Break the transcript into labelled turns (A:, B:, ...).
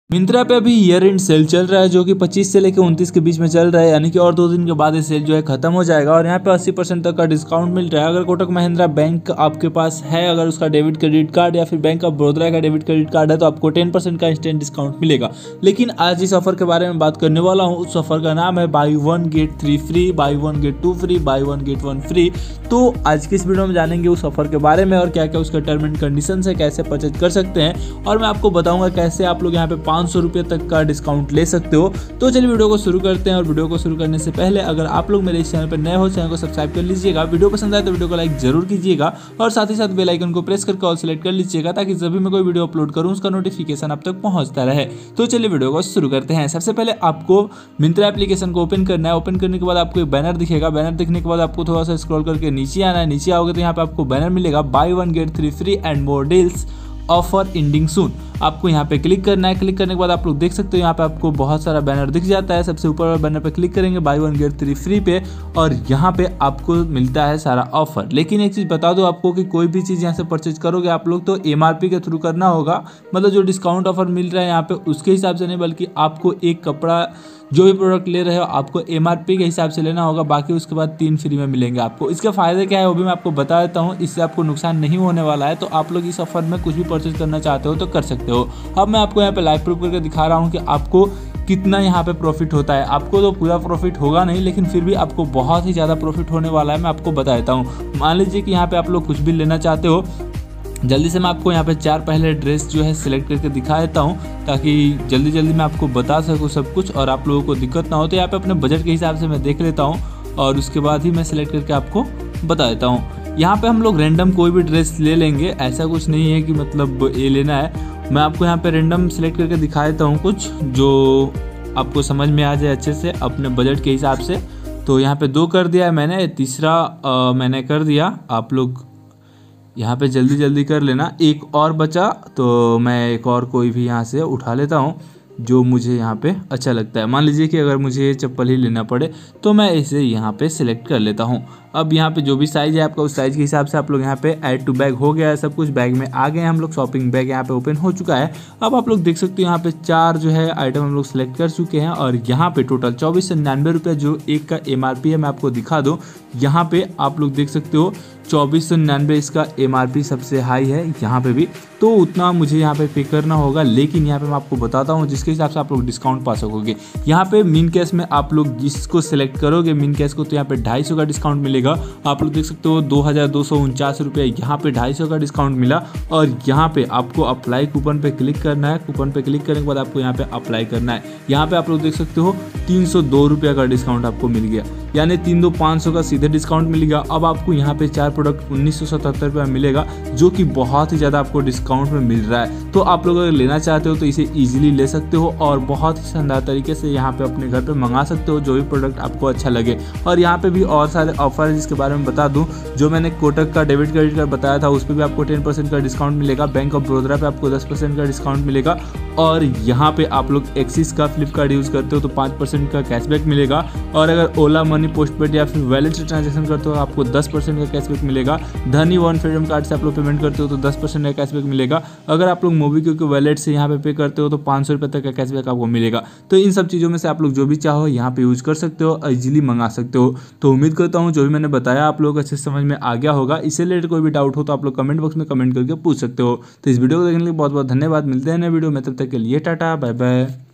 A: मिंत्रा पे अभी year and cell चल रहा है जो कि 25 से लेकर 29 के बीच में चल रहा है, यानी कि और 2 दिन के बाद ये सेल जो है खत्म हो जाएगा और यहाँ पे 80% तक का डिस्काउंट मिल रहा है। अगर कोटक महिंद्रा बैंक आपके पास है, अगर उसका डेबिट क्रेडिट कार्ड या फिर बैंक ऑफ बड़ौदा का डेबिट क्रेडिट कार्ड है तो आपको 10% का इंस्टेंट डिस्काउंट मिलेगा। लेकिन आज जिस ऑफर के बारे में बात करने वाला हूँ उस ऑफर का नाम है buy 1 get 3 free, buy 1 get 2 free, buy 1 get 1 free. तो आज की इस वीडियो में जानेंगे उस ऑफर के बारे में और क्या क्या उसका टर्म एंड कंडीशन है, कैसे परचेज कर सकते हैं और मैं आपको बताऊंगा कैसे आप लोग यहाँ पे 500 रुपये तक का डिस्काउंट ले सकते हो। तो चलिए वीडियो को शुरू करते हैं। और वीडियो को शुरू करने से पहले अगर आप लोग मेरे इस चैनल पर नए हो, चैनल को सब्सक्राइब कर लीजिएगा, वीडियो पसंद आए तो वीडियो को लाइक जरूर कीजिएगा और साथ ही साथ बेल आइकन को प्रेस करके ऑल सेलेक्ट कर लीजिएगा ताकि जब भी मैं कोई वीडियो अपलोड करूँ उसका नोटिफिकेशन आप तक पहुंचता रहे। तो चलिए वीडियो को शुरू करते हैं। सबसे पहले आपको मिंत्रा एप्लीकेशन को ओपन करना है। ओपन करने के बाद आपको एक बैनर दिखेगा। बैनर दिखने के बाद आपको थोड़ा सा स्क्रॉल करके नीचे आना है। नीचे आओगे तो यहाँ पे आपको बैनर मिलेगा buy 1 get 3 free and more deals offer ending soon. आपको यहाँ पे क्लिक करना है। क्लिक करने के बाद आप लोग देख सकते हो यहाँ पे आपको बहुत सारा बैनर दिख जाता है। सबसे ऊपर वाले बैनर पे क्लिक करेंगे बाई 1 गेट 3 फ्री पे और यहाँ पे आपको मिलता है सारा ऑफर। लेकिन एक चीज़ बता दो आपको कि कोई भी चीज़ यहाँ से परचेज करोगे आप लोग तो MRP के थ्रू करना होगा। मतलब जो डिस्काउंट ऑफर मिल रहा है यहाँ पे उसके हिसाब से नहीं, बल्कि आपको एक कपड़ा जो भी प्रोडक्ट ले रहे हो आपको MRP के हिसाब से लेना होगा। बाकी उसके बाद 3 फ्री में मिलेंगे आपको। इसके फायदे क्या है वो भी मैं आपको बता देता हूँ। इससे आपको नुकसान नहीं होने वाला है। तो आप लोग इस ऑफर में कुछ भी परचेज करना चाहते हो तो कर सकते हो। अब मैं आपको यहाँ पे लाइव प्रूफ करके दिखा रहा हूँ कि आपको कितना यहाँ पे प्रॉफिट होता है। आपको तो पूरा प्रॉफिट होगा नहीं, लेकिन फिर भी आपको बहुत ही ज़्यादा प्रॉफिट होने वाला है। मैं आपको बता देता हूँ। मान लीजिए कि यहाँ पे आप लोग कुछ भी लेना चाहते हो, जल्दी से मैं आपको यहाँ पे 4 पहले ड्रेस जो है सिलेक्ट करके दिखा देता हूँ ताकि जल्दी जल्दी मैं आपको बता सकूँ सब कुछ और आप लोगों को दिक्कत ना हो। तो यहाँ पे अपने बजट के हिसाब से मैं देख लेता हूँ और उसके बाद ही मैं सिलेक्ट करके आपको बता देता हूँ। यहाँ पे हम लोग रैंडम कोई भी ड्रेस ले लेंगे, ऐसा कुछ नहीं है कि मतलब ये लेना है। मैं आपको यहाँ पे रैंडम सिलेक्ट करके दिखा देता हूँ कुछ जो आपको समझ में आ जाए अच्छे से अपने बजट के हिसाब से। तो यहाँ पे 2 कर दिया है मैंने, तीसरा मैंने कर दिया। आप लोग यहाँ पे जल्दी जल्दी कर लेना। एक और बचा तो मैं एक और कोई भी यहाँ से उठा लेता हूँ जो मुझे यहाँ पे अच्छा लगता है। मान लीजिए कि अगर मुझे ये चप्पल ही लेना पड़े तो मैं इसे यहाँ पे सिलेक्ट कर लेता हूँ। अब यहाँ पे जो भी साइज़ है आपका उस साइज़ के हिसाब से आप लोग यहाँ पे ऐड टू बैग हो गया है। सब कुछ बैग में आ गए हैं हम लोग। शॉपिंग बैग यहाँ पे ओपन हो चुका है। अब आप लोग देख सकते हो यहाँ पे 4 जो है आइटम हम लोग सेलेक्ट कर चुके हैं और यहाँ पे टोटल 2499 रुपये जो एक का MRP है मैं आपको दिखा दूँ। यहाँ पे आप लोग देख सकते हो 2499 इसका MRP सबसे हाई है यहाँ पे भी, तो उतना मुझे यहाँ पे पे करना होगा। लेकिन यहाँ पे मैं आपको बताता हूँ जिसके हिसाब से आप लोग डिस्काउंट पा सकोगे। यहाँ पे मिन कैश में आप लोग जिसको सिलेक्ट करोगे मिन कैश को तो यहाँ पे 250 का डिस्काउंट मिलेगा। आप लोग देख सकते हो 2249 रुपये यहाँ पे 250 का डिस्काउंट मिला। और यहाँ पे आपको अप्लाई कूपन पे क्लिक करना है। कूपन पे क्लिक करने के बाद आपको यहाँ पे अप्लाई करना है। यहाँ पे आप लोग देख सकते हो 302 रुपये का डिस्काउंट आपको मिल गया, यानी 32500 का सीधे डिस्काउंट मिलेगा। अब आपको यहाँ पे 4 प्रोडक्ट 1977 रुपये में मिलेगा जो कि बहुत ही ज़्यादा आपको डिस्काउंट में मिल रहा है। तो आप लोग अगर लेना चाहते हो तो इसे ईजिली ले सकते हो और बहुत ही शानदार तरीके से यहाँ पे अपने घर पे मंगा सकते हो जो भी प्रोडक्ट आपको अच्छा लगे। और यहाँ पे भी और सारे ऑफर है जिसके बारे में बता दूँ। जो मैंने कोटक का डेबिट क्रेडिट कार्ड बताया था उस पर भी आपको 10% का डिस्काउंट मिलेगा। बैंक ऑफ बड़ौदा पे आपको 10% का डिस्काउंट मिलेगा। और यहाँ पे आप लोग एक्सिस का फ्लिपकार्ट यूज़ करते हो तो 5% का कैशबैक मिलेगा। और अगर ओला मनी पोस्टपेड या फिर वैलेट से ट्रांजेक्शन करते हो आपको 10% का कैशबैक मिलेगा। धनी वन फ्रीडम कार्ड से आप लोग पेमेंट करते हो तो 10% का कैशबैक मिलेगा। अगर आप लोग मोबीक्विक के वैलेट से यहाँ पे करते हो तो 500 रुपये तक का कैशबैक आपको मिलेगा। तो इन सब चीज़ों में से आप लोग जो भी चाहो यहाँ पे यूज़ कर सकते हो और इजीली मंगा सकते हो। तो उम्मीद करता हूँ जो भी मैंने बताया आप लोग अच्छे समझ में आ गया होगा। इससे रिलेटेड कोई भी डाउट हो तो आप लोग कमेंट बॉक्स में कमेंट करके पूछ सकते हो। तो इस वीडियो को देखने के लिए बहुत बहुत धन्यवाद। मिलते हैं नए वीडियो में, तब तक के लिए टाटा बाय बाय।